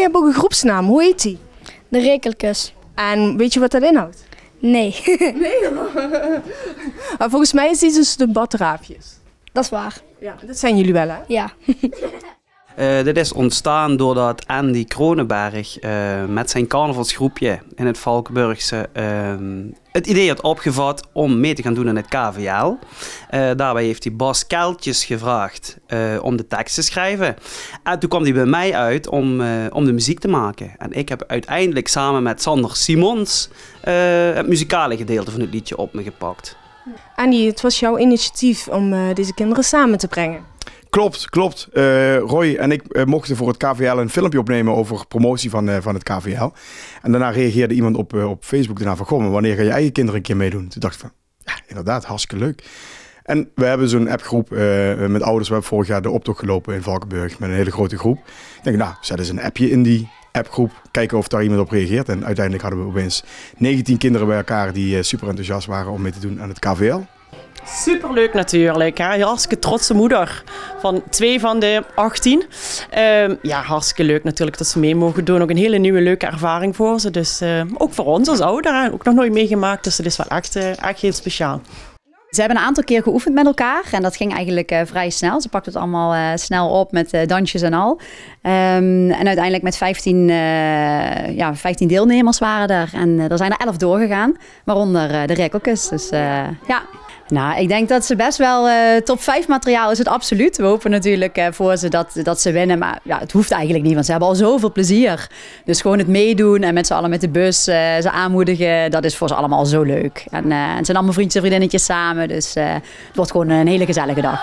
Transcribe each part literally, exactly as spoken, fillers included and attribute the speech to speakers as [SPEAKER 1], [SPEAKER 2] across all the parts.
[SPEAKER 1] hebt ook een groepsnaam. Hoe heet die?
[SPEAKER 2] De Rekelkes.
[SPEAKER 1] En weet je wat dat inhoudt?
[SPEAKER 2] Nee.
[SPEAKER 1] Nee. Maar volgens mij is die dus de Badraapjes.
[SPEAKER 2] Dat is waar.
[SPEAKER 1] Ja, dat zijn jullie wel, hè?
[SPEAKER 2] Ja.
[SPEAKER 3] Uh, dit is ontstaan doordat Andy Kronenberg uh, met zijn carnavalsgroepje in het Valkenburgse uh, het idee had opgevat om mee te gaan doen in het K V L. Uh, daarbij heeft hij Bas Keltjes gevraagd uh, om de tekst te schrijven. En toen kwam hij bij mij uit om, uh, om de muziek te maken. En ik heb uiteindelijk samen met Sander Simons uh, het muzikale gedeelte van het liedje op me gepakt.
[SPEAKER 1] Andy, het was jouw initiatief om uh, deze kinderen samen te brengen.
[SPEAKER 4] Klopt, klopt. Uh, Roy en ik uh, mochten voor het K V L een filmpje opnemen over promotie van, uh, van het K V L. En daarna reageerde iemand op, uh, op Facebook daarna van, goh, maar wanneer ga je eigen kinderen een keer meedoen? Toen dacht ik van, ja, inderdaad, hartstikke leuk. En we hebben zo'n appgroep uh, met ouders. We hebben vorig jaar de optocht gelopen in Valkenburg met een hele grote groep. Ik denk, nou, zet eens een appje in die appgroep, kijken of daar iemand op reageert. En uiteindelijk hadden we opeens negentien kinderen bij elkaar die uh, super enthousiast waren om mee te doen aan het K V L.
[SPEAKER 5] Superleuk natuurlijk. Hè? Hartstikke trotse moeder van twee van de achttien. Um, ja, hartstikke leuk natuurlijk dat ze mee mogen doen. Ook een hele nieuwe leuke ervaring voor ze. Dus uh, ook voor ons als ouderen. Ook nog nooit meegemaakt. Dus dat is wel echt, uh, echt heel speciaal.
[SPEAKER 6] Ze hebben een aantal keer geoefend met elkaar en dat ging eigenlijk uh, vrij snel. Ze pakten het allemaal uh, snel op met uh, dansjes en al. Um, en uiteindelijk met vijftien, uh, ja, vijftien deelnemers waren er. En uh, er zijn er elf doorgegaan, waaronder uh, de Rekelkes. Dus uh, ja... Nou, ik denk dat ze best wel uh, top vijf materiaal is het absoluut. We hopen natuurlijk uh, voor ze dat, dat ze winnen. Maar ja, het hoeft eigenlijk niet, want ze hebben al zoveel plezier. Dus gewoon het meedoen en met z'n allen met de bus uh, ze aanmoedigen. Dat is voor ze allemaal zo leuk. En uh, het zijn allemaal vriendjes en vriendinnetjes samen. Dus uh, het wordt gewoon een hele gezellige dag.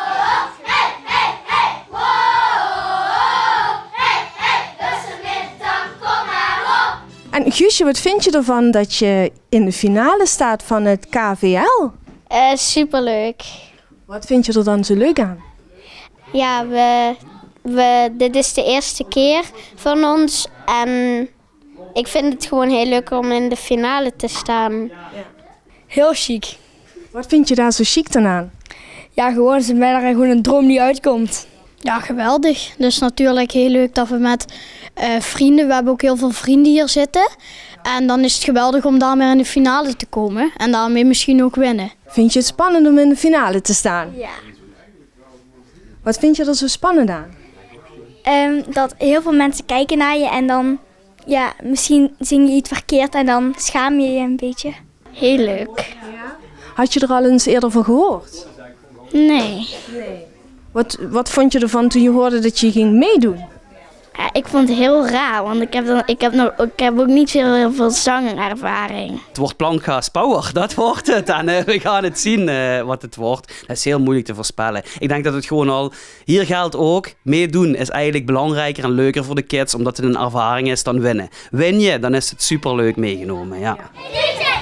[SPEAKER 1] En Guusje, wat vind je ervan dat je in de finale staat van het K V L?
[SPEAKER 7] Uh, superleuk.
[SPEAKER 1] Wat vind je er dan zo leuk aan?
[SPEAKER 7] Ja, we, we, dit is de eerste keer van ons en ik vind het gewoon heel leuk om in de finale te staan.
[SPEAKER 2] Heel chic.
[SPEAKER 1] Wat vind je daar zo chic dan aan?
[SPEAKER 2] Ja, gewoon ze bijna gewoon een droom die uitkomt.
[SPEAKER 7] Ja, geweldig. Dus natuurlijk heel leuk dat we met uh, vrienden, we hebben ook heel veel vrienden hier zitten. En dan is het geweldig om daarmee in de finale te komen en daarmee misschien ook winnen.
[SPEAKER 1] Vind je het spannend om in de finale te staan?
[SPEAKER 7] Ja.
[SPEAKER 1] Wat vind je er zo spannend aan?
[SPEAKER 8] Um, dat heel veel mensen kijken naar je en dan, ja, misschien zing je iets verkeerd en dan schaam je je een beetje.
[SPEAKER 7] Heel leuk.
[SPEAKER 1] Ja. Had je er al eens eerder van gehoord?
[SPEAKER 7] Nee.
[SPEAKER 1] Nee. Wat, wat vond je ervan toen je hoorde dat je ging meedoen?
[SPEAKER 7] Ja, ik vond het heel raar, want ik heb, dan, ik heb, nog, ik heb ook niet zo heel veel zangervaring.
[SPEAKER 3] Het wordt Plantgaas Power, dat wordt het. En uh, we gaan het zien uh, wat het wordt. Dat is heel moeilijk te voorspellen. Ik denk dat het gewoon al... Hier geldt ook, meedoen is eigenlijk belangrijker en leuker voor de kids, omdat het een ervaring is dan winnen. Win je, dan is het superleuk meegenomen, ja.
[SPEAKER 1] Ja.